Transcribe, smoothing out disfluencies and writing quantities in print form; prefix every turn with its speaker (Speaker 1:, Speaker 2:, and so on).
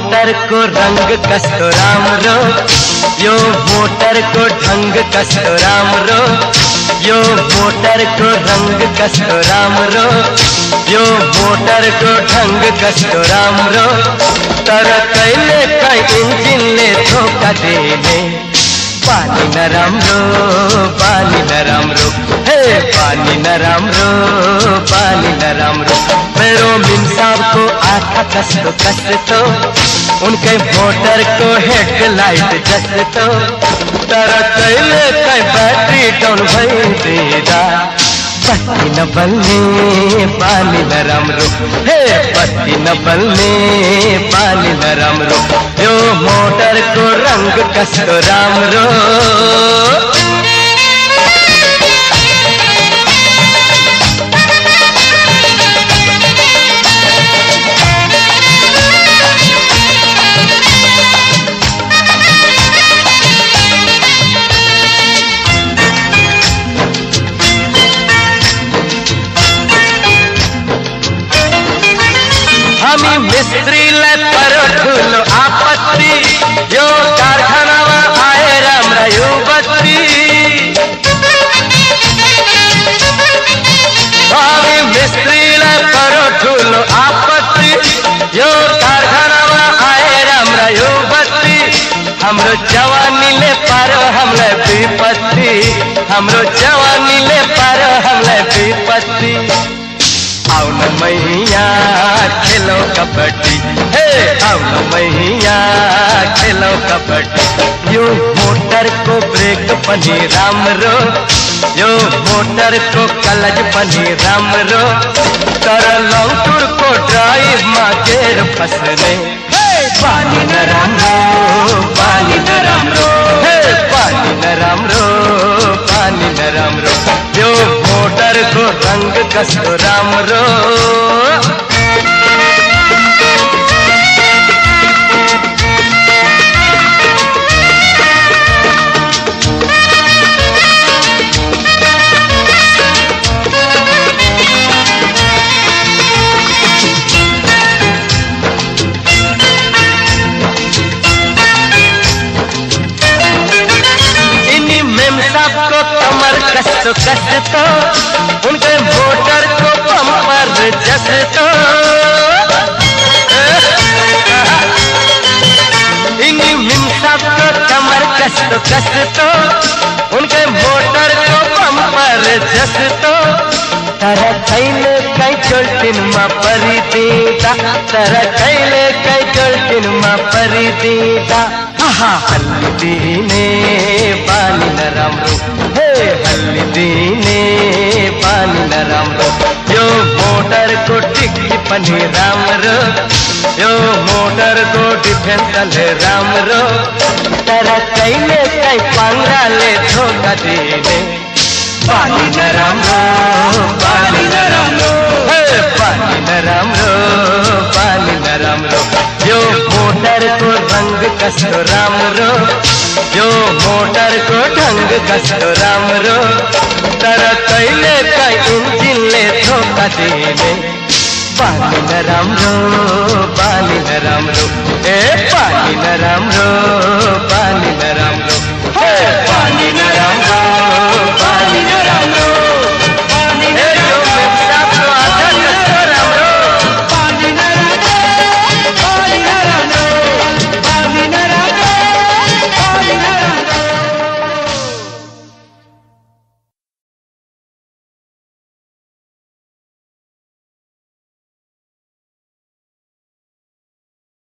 Speaker 1: Motor को रंग कस्तो राम्रो, यो मोटर को ढंग कस्तो राम्रो, यो मोटर को रंग कस्तो राम्रो, यो मोटर को ढंग कस्तो राम्रो। तर कहिले काहीँ इन्जिनले धोका दिने, पानी नराम्रो, पानी नराम्रो, हे पानी नराम्रो, पानी नराम्रो। मेरो मिन्साबको आँखा कस्तो कस्तो, उनकै मोटर को हेडलाइट जस्तो। तर कहिले काहीँ ब्याट्री डाउन भइदिँदा बत्ती नबल्ने, पानी नराम्रो, हे बत्ती नबल्ने, पानी नराम्रो। यो मोटर को रंग कस्तो राम्रो। हामी मिस्त्रीलाई पर्यो ठुलो आपत्ति, यो कारखानामा आएर हाम्रा युवती। हामी मिस्त्रीलाई पर्यो ठुलो आपत्ति, यो कारखानामा आएर हाम्रा युवती। हाम्रो जवानीले पार्यो हामीलाई विपत्ति, हाम्रो जवानीले पार्यो हामीलाई विपत्ति। आउन मैया खेलौ कबड्डी, हे आउन मैया खेलौ कबड्डी। यो मोटर को ब्रेक पनि राम्रो, यो मोटर को कलच पनि राम्रो। तर लङ टुर को ड्राइभमा गेर फस्ने, पानी नराम्रो, पानी नराम्रो, हे पानी नराम्रो, पानी नराम्रो। यो मोटर को रंग कस्तो राम्रो। कस्तो कस्तो, उनके मोटर को पंपर जस्तो। इन्हीं मिन्साब को कमर कस्तो कस्तो, उनके मोटर को पंपर जस्तो। तर कहिले काहीँ चोल्टिनमा परिदिँदा, तर कहिले काहीँ चोल्टिनमा परिदिँदा हल्लिदिने पानी नराम्रो, हे हल्लिदिने पानी नराम्रो। यो मोटर को टिक्की पनि राम्रो, यो मोटर को डिफेन्स राम्रो। तर कहिले काहीँ पाङ्राले धोका दिने, पानी नराम्रो, पानी नराम्रो, हे पानी नराम्रो, पानी नराम्रो। यो मोटर को रंग कस्तो राम्रो, यो मोटर को ढंग कस्तो राम्रो। तर कहिले काहीँ इन्जिनले धोका दिने, पानी नराम्रो, पानी नराम्रो, ए पानी नराम्रो, पानी नराम्रो, हे पानी